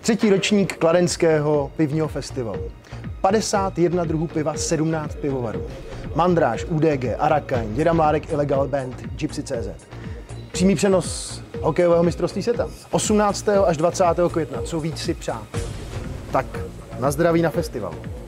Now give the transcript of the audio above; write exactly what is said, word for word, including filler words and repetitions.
Třetí ročník kladenského pivního festivalu. padesát jedna druhů piva, sedmnáct pivovarů. Mandráž, U D G, Arakaň, Děda Mládek, Illegal Band, Gypsy tečka cé zet. Přímý přenos hokejového mistrovství světa. osmnáctého až dvacátého května. Co víc si přát? Tak na zdraví na festivalu.